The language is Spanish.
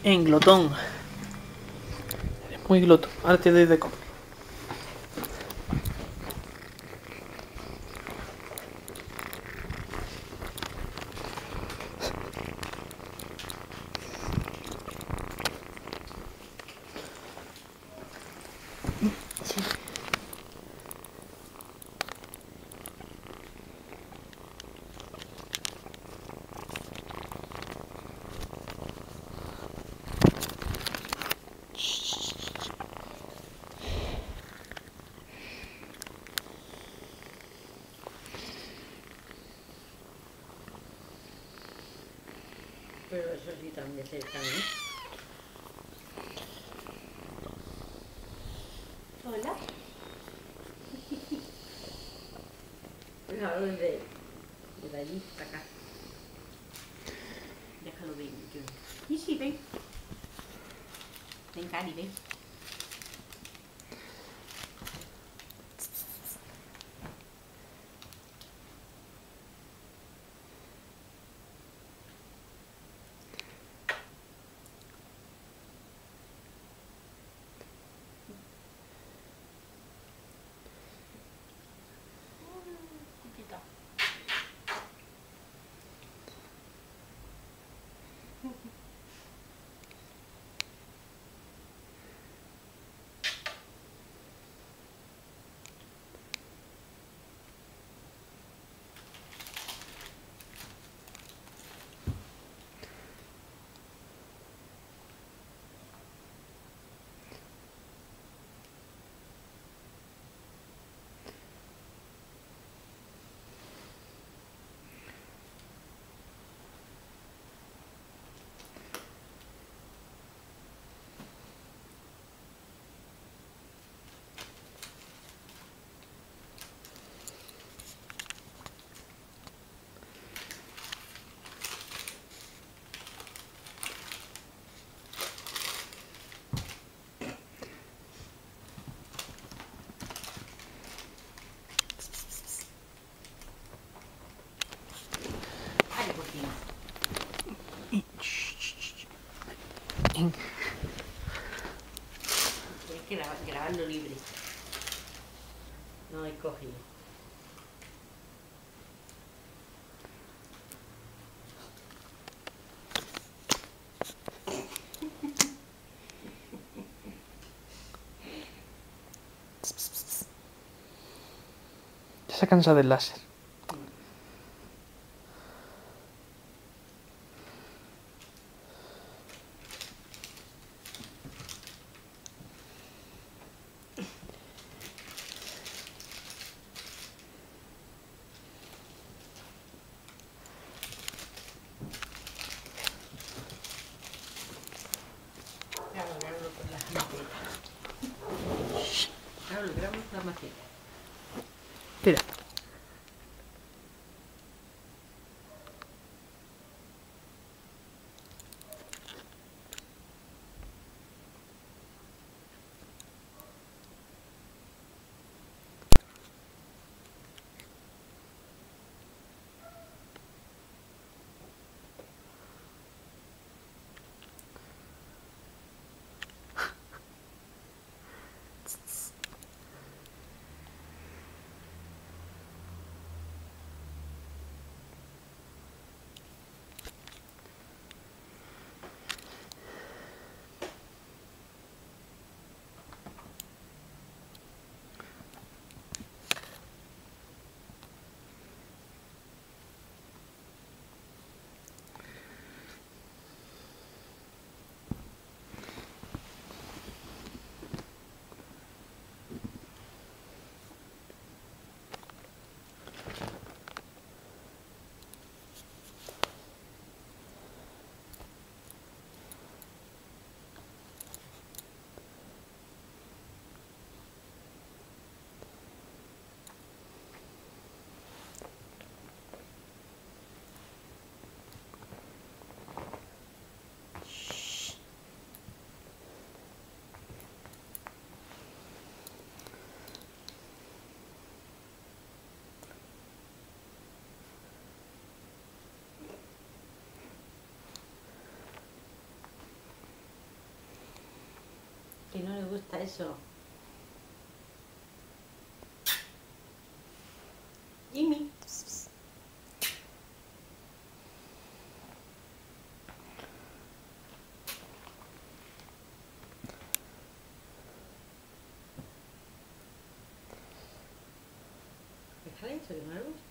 En glotón. Eres muy glotón. Ahora te doy de comer. Sí. Pero eso sí tan de cerca, ¿no? Hola. Pues ahora de allí para acá. Déjalo bien, yo. Y sí, ven. Ven, Cari, ven. Chiquita. Ay, por fin. Tienes que grabarlo libre. No hay cogido. Ya se cansa del láser. Grábalo con las macetas. Grábalo con las macetas. Tira. gusta eso. Jimmy. ¿Está esto que no le gusta?